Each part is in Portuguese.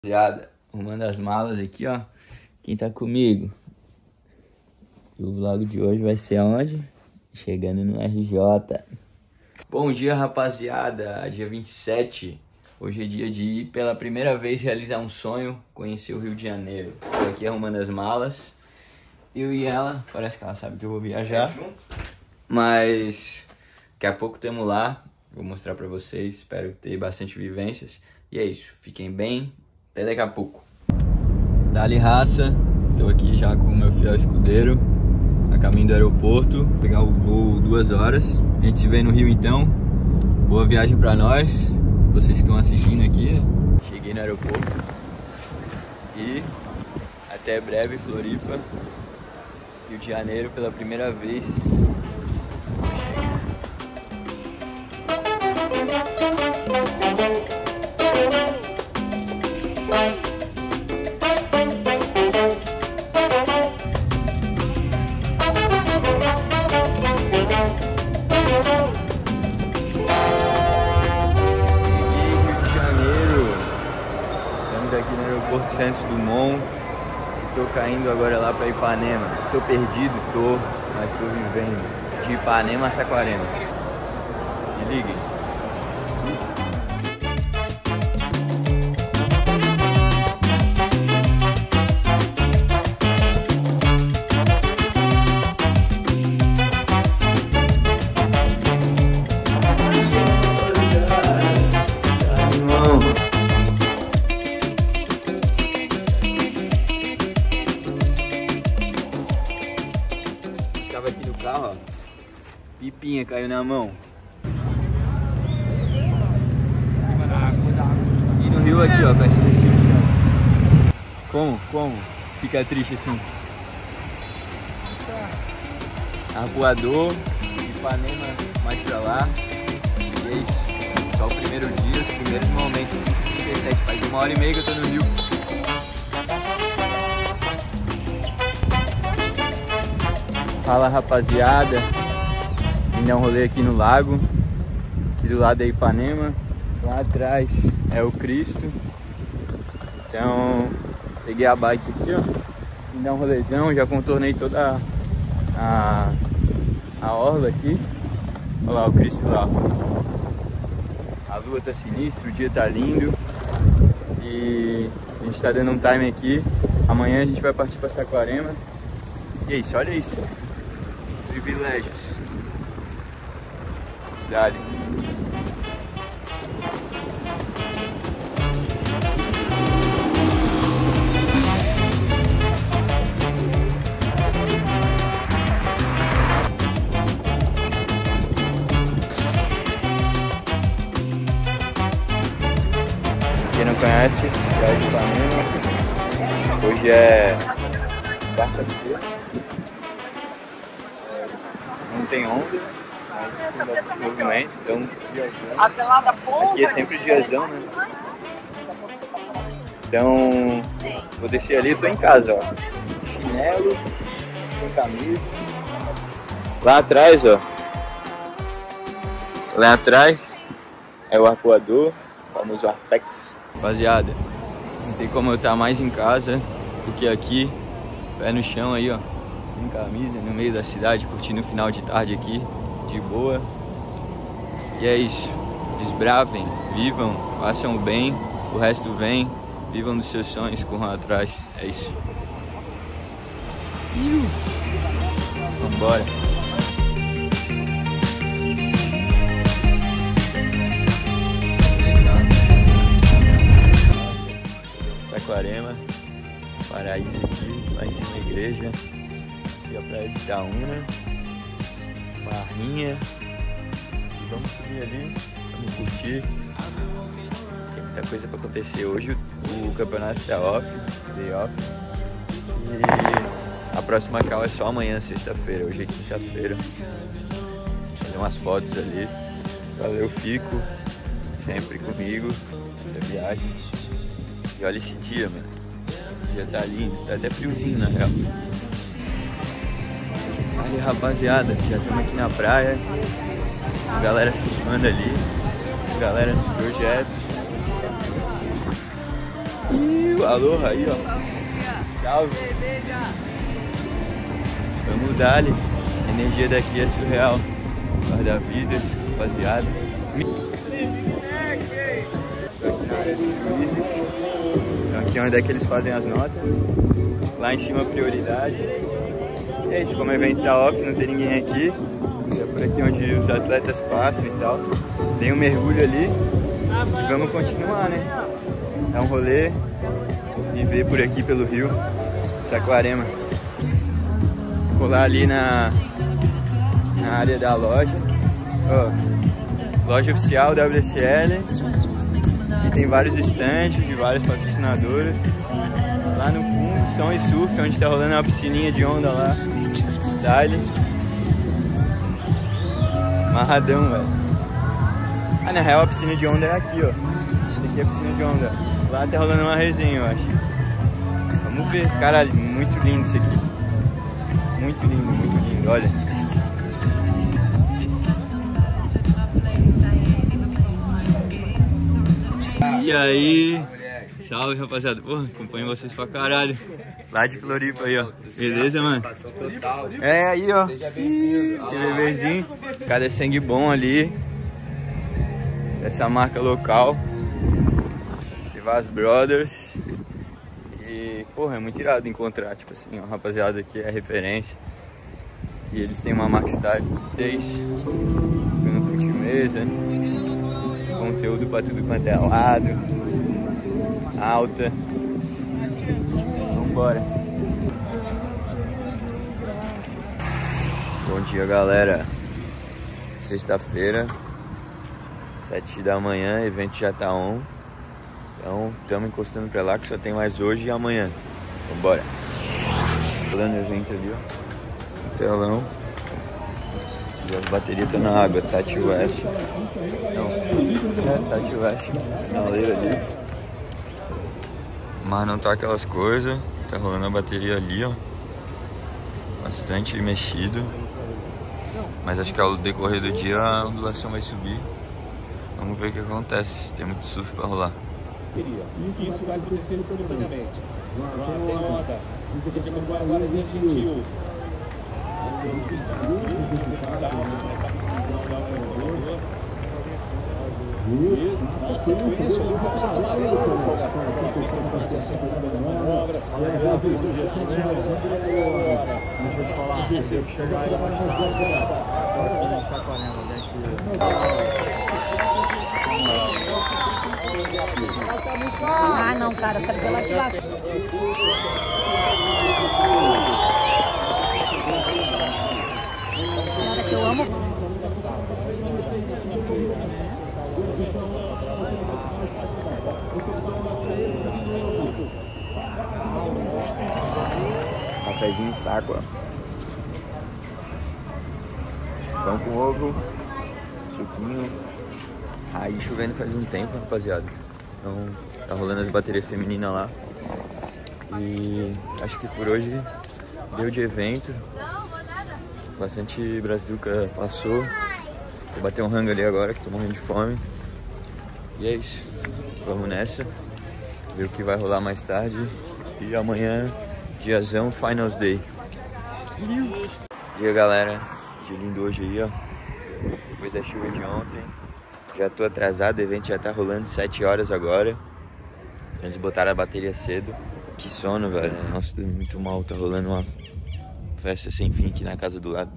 Rapaziada, arrumando as malas aqui, ó. Quem tá comigo? E o vlog de hoje vai ser onde? Chegando no RJ. Bom dia, rapaziada. Dia 27. Hoje é dia de ir pela primeira vez realizar um sonho, conhecer o Rio de Janeiro. Tô aqui arrumando as malas. Eu e ela, parece que ela sabe que eu vou viajar. Mas daqui a pouco tamo lá. Vou mostrar pra vocês. Espero ter bastante vivências. E é isso. Fiquem bem. Até daqui a pouco. Dali raça, tô aqui já com o meu fiel escudeiro, a caminho do aeroporto, vou pegar o voo 2 horas. A gente se vê no Rio então. Boa viagem pra nós, vocês que estão assistindo aqui, né? Cheguei no aeroporto e até breve, Floripa, Rio de Janeiro pela primeira vez. Aqui no aeroporto Santos Dumont. Tô caindo agora lá para Ipanema. Tô perdido, mas tô vivendo. De Ipanema a Saquarema. Se liguem. Tava aqui no carro, ó. Pipinha caiu na mão. E no Rio aqui, ó, com esse recibo. Como? Fica triste assim. Arpoador, Ipanema mais pra lá. E é isso. Só o primeiro dia, os primeiros momentos. 5:37, faz 1h30 que eu tô no Rio. Fala, rapaziada, vim dar um rolê aqui no lago. Aqui do lado é Ipanema, lá atrás é o Cristo. Então peguei a bike aqui, ó, vim dar um rolezão, já contornei toda a orla aqui. Olha lá o Cristo lá. A lua tá sinistra, o dia tá lindo. E a gente tá dando um time aqui. Amanhã a gente vai partir pra Saquarema. E é isso, olha isso. Privilégios. Dale. Quem não conhece, Praia de Ipanema. Hoje é quarta-feira. Não tem onda, mas ainda tem movimento, então aqui é sempre diazão, né? Então vou descer ali, tô em casa, ó. Chinelo, sem camisa. Lá atrás, ó. Lá atrás é o arpoador, o famoso Arpex. Rapaziada, não tem como eu estar mais em casa do que aqui, pé no chão aí, ó. Sem camisa, no meio da cidade, curtindo o final de tarde aqui, de boa. E é isso, desbravem, vivam, façam o bem, o resto vem, vivam dos seus sonhos, corram atrás, é isso. Vambora. Saquarema, paraíso aqui, lá em cima da igreja. Aqui a praia de Itaúna, Barrinha. E vamos subir ali, vamos curtir. Tem muita coisa pra acontecer hoje. O campeonato tá off, day off. E a próxima call é só amanhã, sexta-feira. Hoje é quinta-feira. Fazer umas fotos ali. Valeu, fico sempre comigo na viagem. E olha esse dia, mano. O dia tá lindo, tá até friozinho na real. Aí, rapaziada, já estamos aqui na praia. A galera surfando ali, a galera nos projetos. Aloha aí, ó. Salve. Vamos dar ali. A energia daqui é surreal. Guarda-vidas, rapaziada. Aqui é onde é que eles fazem as notas. Lá em cima, prioridade. E é isso, como o evento tá off, não tem ninguém aqui. É por aqui onde os atletas passam e tal. Tem um mergulho ali. E vamos continuar, né? Dar um rolê e ver por aqui pelo rio Saquarema. Vou lá ali na área da loja. Ó, loja oficial WSL. E tem vários estandes de vários patrocinadores. Lá no fundo, som e surf, onde tá rolando uma piscininha de onda lá. Dali. Marradão, velho. Ah, na real a piscina de onda é aqui, ó. Essa aqui é a piscina de onda. Lá tá rolando uma resenha, eu acho. Vamos ver. Caralho, muito lindo isso aqui. Muito lindo, olha. E aí? Salve, rapaziada. Porra, acompanho vocês pra caralho. Lá de Floripa aí, ó. Beleza, mano? É aí, ó. Que bebezinho. Cada sangue bom ali. Essa marca local. Vaz Brothers. E, porra, é muito irado encontrar, tipo assim, ó, rapaziada aqui é referência. E eles têm uma marca style desde no fute mesa. Conteúdo pra tudo quanto é lado. Alta. Vambora. Bom dia, galera. Sexta-feira, 7 da manhã, evento já tá on. Então, estamos encostando pra lá que só tem mais hoje e amanhã. Vambora. Plano evento ali, ó. Telão. E as baterias estão na água. Tati West. Não, Tati West. Na leira ali. Mas não tá aquelas coisas. Tá rolando a bateria ali, ó. Bastante mexido. Mas acho que ao decorrer do dia a ondulação vai subir. Vamos ver o que acontece. Tem muito surf pra rolar. Isso vai acontecer simultaneamente. Tem onda. Agora é gentil. Deixa eu te falar, tem que chegar aí mais tarde. Saquarema, Ah, não, cara, eu quero ver lá de lá. Cara, que eu amo. Cafézinho em saco, ó. Pão com ovo, suquinho. Aí chovendo faz um tempo, rapaziada. Então tá rolando as baterias femininas lá. E acho que por hoje deu de evento. Bastante brazuca passou. Vou bater um rango ali agora que tô morrendo de fome. E é isso. Vamos nessa. Ver o que vai rolar mais tarde. E amanhã, diazão, Finals Day. Dia, galera. Dia lindo hoje aí, ó. Depois da chuva de ontem. Já tô atrasado, o evento já tá rolando 7 horas agora. Eles botaram a bateria cedo. Que sono, velho. Nossa, tô muito mal. Tá rolando uma festa sem fim aqui na casa do lado.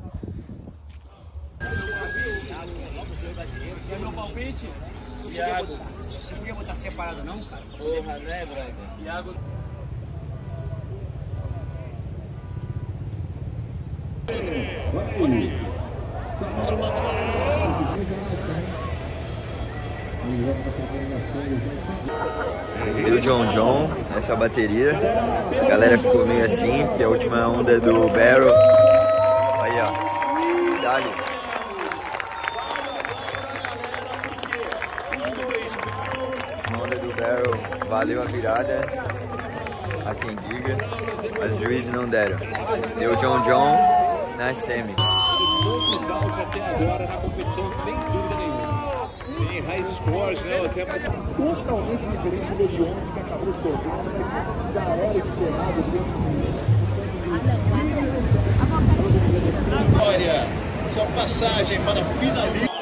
É meu palpite? Iago. Você não podia botar separado não, cara? Porra, né, brother? Iago. Deu John nessa bateria. A galera ficou meio assim, porque a última onda é do Barrel. Aí, ó. Dali. A onda do Barrel valeu a virada. A quem diga. Mas os juízes não deram. Deu John na semi. Os pontos altos até agora na competição, sem dúvida nenhuma. Tem high scores, né? Até totalmente diferente do Orion que acabou. Olha, sua passagem para a finalista.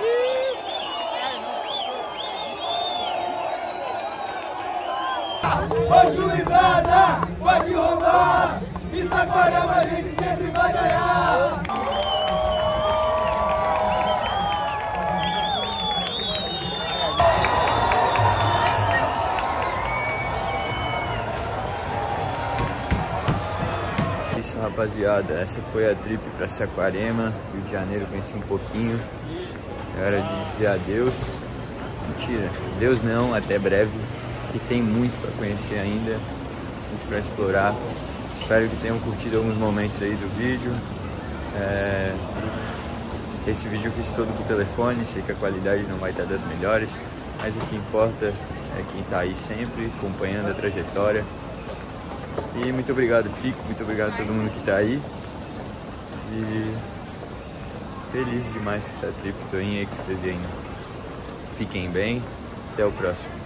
Ô juizada, pode roubar, em Saquarema a gente sempre vai ganhar. Isso, rapaziada, essa foi a trip pra Saquarema, Rio de Janeiro. Conheci um pouquinho, é hora de dizer adeus. Mentira, Deus não, até breve, que tem muito pra conhecer ainda, muito pra explorar. Espero que tenham curtido alguns momentos aí do vídeo. Esse vídeo eu fiz todo com o telefone, sei que a qualidade não vai estar das melhores, mas o que importa é quem tá aí sempre, acompanhando a trajetória. E muito obrigado, Fico, muito obrigado a todo mundo que tá aí. E feliz demais com essa trip, tô em êxtase ainda. Fiquem bem, até o próximo.